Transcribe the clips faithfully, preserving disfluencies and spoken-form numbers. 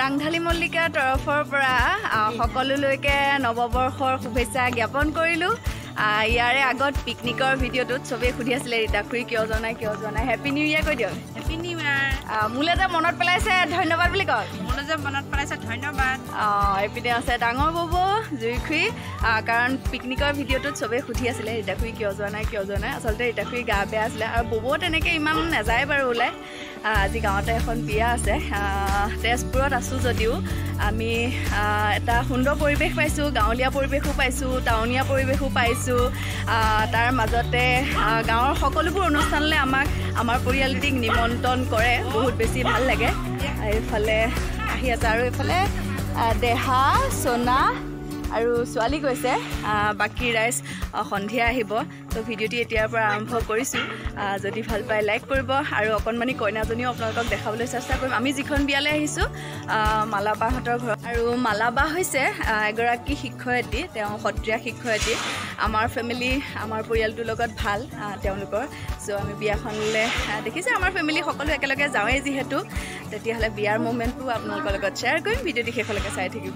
ৰাংঢালী মল্লিকাৰ তৰফৰ পৰা সকলোলৈকে নৱবৰ্ষৰ শুভেচ্ছা জ্ঞাপন কৰিলোঁ। ইয়াৰে আগত পিকনিকৰ ভিডিঅ'টোত চবেই সুধি আছিলে ৰীতা খুৰী কিয় যোৱা নাই কিয় যোৱা নাই হেপী নিউ ইয়াৰ কৈ দিয়ক। Happy new year. মোলৈ যে মনত পেলাইছে ধন্যবাদ বুলি কওক। মোলৈ যে মনত পেলাইছে ধন্যবাদ। অঁ এইপিনে আছে ডাঙৰ বব জুই খুৰী, কাৰণ পিকনিকৰ ভিডিঅ'টোত চবেই সুধি আছিলে ৰীতা খুৰী কিয় যোৱা নাই কিয় যোৱা নাই। আচলতে ৰীতা খুৰী গা বেয়া আছিলে আৰু ববও তেনেকৈ ইমান নাযায় বাৰু ওলাই। আজি গাঁৱতে এখন বিয়া আছে, তেজপুৰত আছোঁ যদিও আমি এটা সুন্দৰ পৰিৱেশ পাইছোঁ, গাঁৱলীয়া পৰিৱেশো পাইছোঁ, টাউনীয়া পৰিৱেশো পাইছোঁ। তাৰ মাজতে গাঁৱৰ সকলোবোৰ অনুষ্ঠানলৈ আমাক আমাৰ পৰিয়ালটিক নিমন্ত্ৰণ কৰে, বহুত বেছি ভাল লাগে। এইফালে আহি আছে আৰু এইফালে দেহা সোনা আৰু ছোৱালী গৈছে, বাকী ৰাইজ সন্ধিয়া আহিব। তো ভিডিঅ'টি এতিয়াৰ পৰা আৰম্ভ কৰিছোঁ। যদি ভাল পায় লাইক কৰিব আৰু অকণমানি কইনাজনীও আপোনালোকক দেখাবলৈ চেষ্টা কৰিম। আমি যিখন বিয়ালৈ আহিছোঁ মালাবাহঁতৰ ঘৰত, আৰু মালাবা হৈছে এগৰাকী শিক্ষয়িত্ৰী, তেওঁ সত্ৰীয়া শিক্ষয়িত্ৰী। আমাৰ ফেমিলি আমাৰ পৰিয়ালটোৰ লগত ভাল তেওঁলোকৰ। চ' আমি বিয়াখনলৈ দেখিছে আমাৰ ফেমিলি সকলো একেলগে যাওঁৱেই যিহেতু, তেতিয়াহ'লে বিয়াৰ মুমেণ্টটো আপোনালোকৰ লগত শ্বেয়াৰ কৰিম। ভিডিঅ'টি শেষলৈকে চাই থাকিব।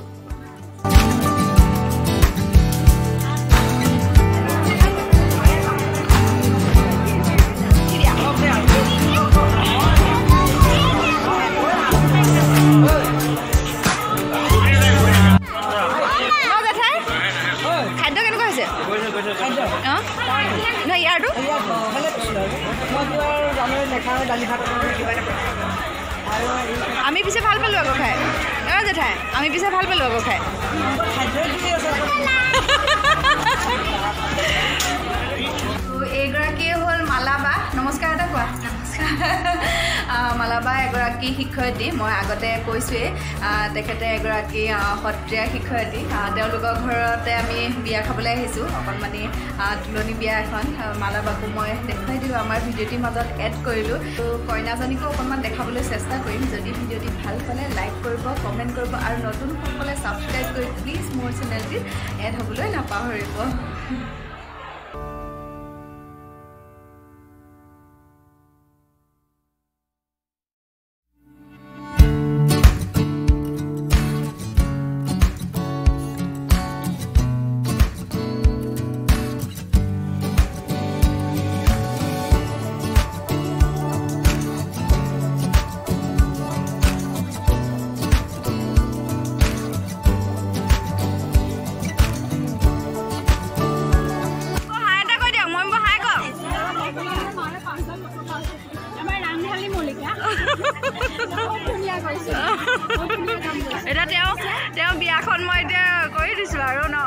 আমি পিছে ভাল পালোঁ আকৌ খাই, অঁ জেঠাই আমি পিছে ভাল পালোঁ আকৌ খাই। এইগৰাকীয়ে হ'ল মালাবা। নমস্কাৰ এটা কোৱা। মালাবা এগৰাকী শিক্ষয়িত্ৰী, মই আগতে কৈছোঁৱেই তেখেতে এগৰাকী সত্ৰীয়া শিক্ষয়িত্ৰী। তেওঁলোকৰ ঘৰতে আমি বিয়া খাবলৈ আহিছোঁ, অকণমানি তুলনি বিয়া এখন। মালাবাকো মই দেখুৱাই দিলোঁ, আমাৰ ভিডিঅ'টিৰ মাজত এড কৰিলোঁ। তো কইনাজনীকো অকণমান দেখাবলৈ চেষ্টা কৰিম। যদি ভিডিঅ'টি ভাল পালে লাইক কৰিব, কমেণ্ট কৰিব আৰু নতুনসকলে ছাবস্ক্ৰাইব কৰি প্লিজ মোৰ চেনেলটিত এড হ'বলৈ নাপাহৰিব। এতিয়া তেওঁ তেওঁ বিয়াখন মই এতিয়া কৰি দিছোঁ আৰু ন।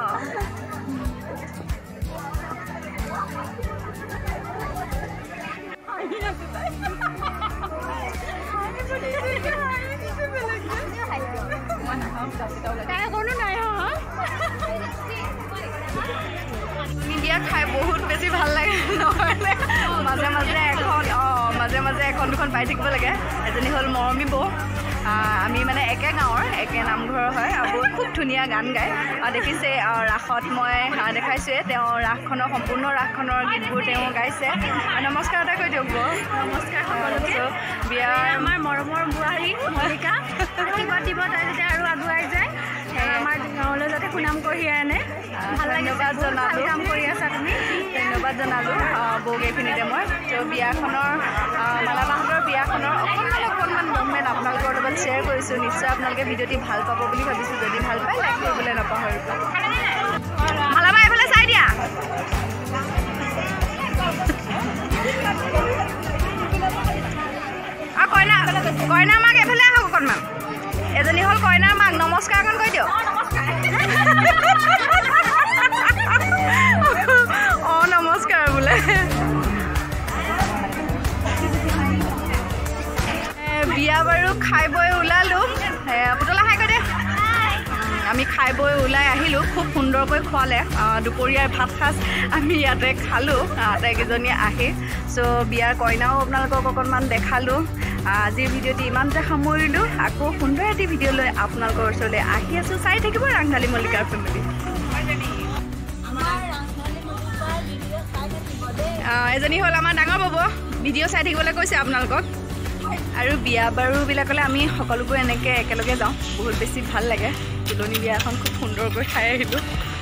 বিয়া খাই বহুত বেছি ভাল লাগে নহ'লে মাজে মাজে এখন অঁ মাজে মাজে এখন দুখন পাই থাকিব লাগে। এজনী হ'ল মৰমী বৌ, আমি মানে একে গাঁৱৰ একে নামঘৰৰ হয় আৰু খুব ধুনীয়া গান গায়। দেখিছে ৰাসত মই দেখাইছোঁৱে, তেওঁ ৰাসখনৰ সম্পূৰ্ণ ৰাসখনৰ গীতবোৰ তেওঁ গাইছে। নমস্কাৰ এটা কৈ দিয়ক বৌ। নমস্কাৰ সকলোকে। বিয়াৰ আমাৰ মৰমৰ বোৱাৰী মল্লিকা আশীৰ্বাদ দিব, তাই যাতে আৰু আগুৱাই যায়, আমাৰ গাঁৱলৈ যাতে সুনাম কঢ়িয়াই আনে। ভাল ধন্যবাদ জনালোঁ, কাম কৰি আছা তুমি। ধন্যবাদ জনালোঁ বৌক এইখিনিতে মই। ত' বিয়াখনৰ মালাবাহঁতৰ বিয়াখনৰ অকণমান অকণমান মুভমেণ্ট আপোনালোকৰ লগত শ্বেয়াৰ কৰিছোঁ। নিশ্চয় আপোনালোকে ভিডিঅ'টি ভাল পাব বুলি ভাবিছোঁ। যদি ভাল পায় লাইক কৰিবলৈ নাপাহৰিব। মালাবা এইফালে চাই দিয়া। আৰু কইনা কইনাৰ মাক এইফালে আহক অকণমান। এজনী হ'ল কইনাৰ মাক, নমস্কাৰ অকণ কৈ দিয়ক। অঁ নমস্কাৰ বোলে। বিয়া বাৰু খাই বৈ ওলালোঁ। পুতলা খাই কৈ দে। আমি খাই বৈ ওলাই আহিলোঁ, খুব সুন্দৰকৈ খোৱালে। দুপৰীয়াৰ ভাত সাজ আমি ইয়াতে খালোঁ আটাইকেইজনীয়ে আহি। চ' বিয়াৰ কইনাও আপোনালোকক অকণমান দেখালোঁ। আজিৰ ভিডিঅ'টি ইমানতে সামৰিলোঁ। আকৌ সুন্দৰ এটি ভিডিঅ' লৈ আপোনালোকৰ ওচৰলৈ আহি আছোঁ। চাই থাকিব ৰাংঢালী মল্লিকাৰ ফেমিলি। এজনী হ'ল আমাৰ ডাঙৰ বব, ভিডিঅ' চাই থাকিবলৈ কৈছে আপোনালোকক। আৰু বিয়া বাৰুবিলাকলৈ আমি সকলোবোৰ এনেকৈ একেলগে যাওঁ বহুত বেছি ভাল লাগে তুলনি বিয়া এখন খুব সুন্দৰকৈ খাই আহিলোঁ